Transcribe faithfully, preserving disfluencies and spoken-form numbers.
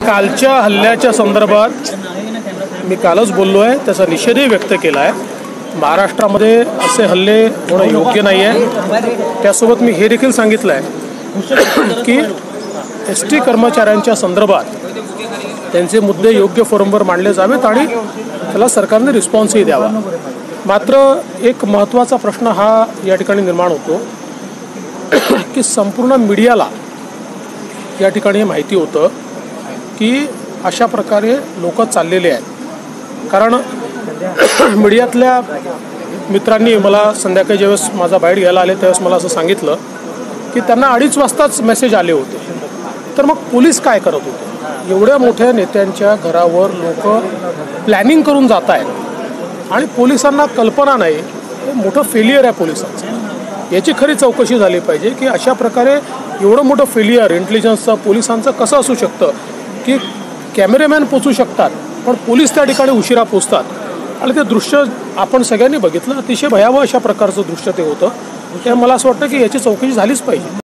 कालच्या हल्ल्याच्या संदर्भात मी कालच बोललो आहे, त्याचा निषेधही व्यक्त केला आहे। महाराष्ट्रामध्ये असे हल्ले होणं योग्य नाही आहे। त्यासोबत मी हे देखील सांगितलं आहे की एस टी कर्मचाऱ्यांच्या संदर्भात त्यांचे मुद्दे योग्य फोरमवर मांडले जावेत आणि त्याला सरकारने रिस्पॉन्सही द्यावा। मात्र एक महत्त्वाचा प्रश्न हा या ठिकाणी निर्माण होतो की संपूर्ण मीडियाला या ठिकाणी माहिती होतं की अशा प्रकारे लोक चाललेले आहेत। कारण मीडियातल्या मित्रांनी मला संध्याकाळी ज्यावेळेस माझा बाईट घ्यायला आले त्यावेळेस मला असं सांगितलं की त्यांना अडीच वाजताच मेसेज आले होते। तर मग पोलीस काय करत होते? एवढ्या मोठ्या नेत्यांच्या घरावर लोक प्लॅनिंग करून जात आहेत आणि पोलिसांना कल्पना नाही। हे मोठं फेलियर आहे पोलिसांचं। याची खरी चौकशी झाली पाहिजे की अशा प्रकारे एवढं मोठं फेलियर इंटेलिजन्सचं पोलिसांचं कसं असू शकतं की कॅमेरामॅन पोचू शकतात पण पोलीस त्या ठिकाणी उशिरा पोचतात। आणि ते दृश्य आपण सगळ्यांनी बघितलं, अतिशय भयावह अशा प्रकारचं दृश्य ते होतं। त्यामुळे मला असं वाटतं की याची चौकशी झालीच पाहिजे।